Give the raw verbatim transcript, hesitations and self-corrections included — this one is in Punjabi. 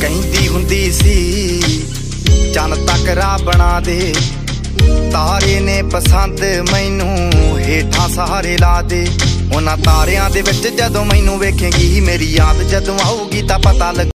ਕਹਿੰਦੀ ਹੁੰਦੀ ਸੀ ਚੰਨ ਤੱਕ ਰਾਹ ਬਣਾ ਦੇ, ਤਾਰੇ ਨੇ ਪਸੰਦ ਮੈਨੂੰ ਹੇਠਾਂ ਸਹਾਰੇ ਲਾ ਦੇ। ਉਹਨਾਂ ਤਾਰਿਆਂ ਦੇ ਵਿੱਚ ਜਦੋਂ ਮੈਨੂੰ ਵੇਖੇਂਗੀ ਮੇਰੀ ਯਾਦ ਜਦੋਂ ਆਊਗੀ ਤਾਂ ਪਤਾ ਲੱਗ